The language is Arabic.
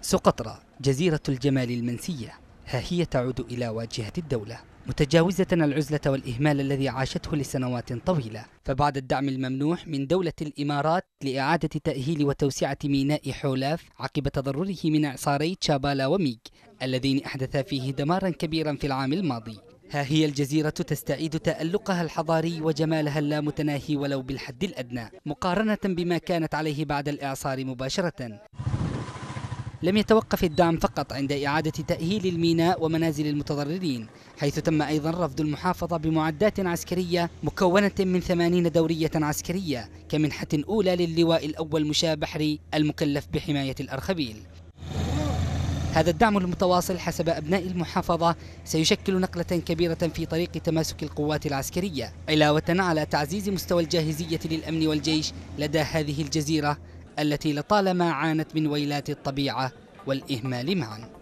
سقطرى جزيرة الجمال المنسية، ها هي تعود إلى واجهة الدولة متجاوزة العزلة والإهمال الذي عاشته لسنوات طويلة. فبعد الدعم الممنوح من دولة الإمارات لإعادة تأهيل وتوسعة ميناء حولاف عقب تضرره من إعصاري تشابالا وميغ اللذين أحدثا فيه دمارا كبيرا في العام الماضي، ها هي الجزيرة تستعيد تألقها الحضاري وجمالها اللامتناهي ولو بالحد الأدنى مقارنة بما كانت عليه بعد الإعصار مباشرة. لم يتوقف الدعم فقط عند إعادة تأهيل الميناء ومنازل المتضررين، حيث تم أيضا رفض المحافظة بمعدات عسكرية مكونة من 80 دورية عسكرية كمنحة أولى للواء الأول مشاة بحري المكلف بحماية الأرخبيل. هذا الدعم المتواصل حسب أبناء المحافظة سيشكل نقلة كبيرة في طريق تماسك القوات العسكرية، علاوة على تعزيز مستوى الجاهزية للأمن والجيش لدى هذه الجزيرة التي لطالما عانت من ويلات الطبيعة والإهمال معا.